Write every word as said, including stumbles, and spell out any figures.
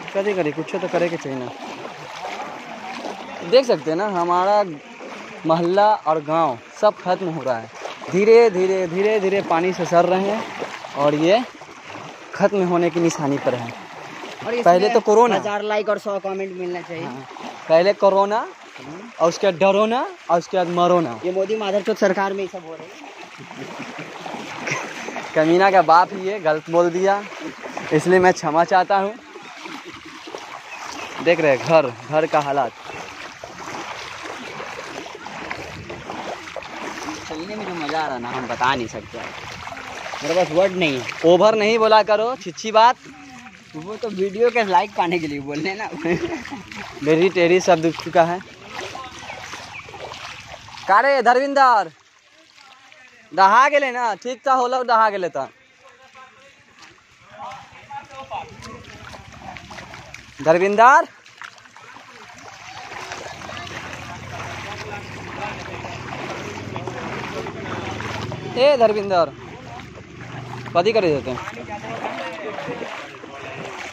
कभी करी कुछ तो करे के चाहिए ना। देख सकते हैं ना हमारा मोहल्ला और गांव सब खत्म हो रहा है। धीरे धीरे धीरे धीरे पानी से सर रहे हैं और ये खत्म होने की निशानी पर है। और पहले तो कोरोना, हजार लाइक और सौ कमेंट मिलना चाहिए। हाँ, पहले कोरोना और उसके बाद डरोना और उसके बाद मरोना। ये मोदी माधर सरकार में ही सब हो रहा है। कमीना का बाप ही है, गलत बोल दिया इसलिए मैं क्षमा चाहता हूँ। देख रहे घर घर का हालात। चलने में जो मजा आ रहा ना हम बता नहीं सकते, मेरे पास वर्ड नहीं है। ओवर नहीं बोला करो, छिच्छी बात। वो तो वीडियो के लाइक पाने के लिए बोलने ना। मेरी टेरी सब दुख चुका है। कारे धर्मिंदर दहा गेले ना, ठीक था होलो दहा गेले था। धर्मिंदर ए धर्मिंदर कथी करे देते हैं।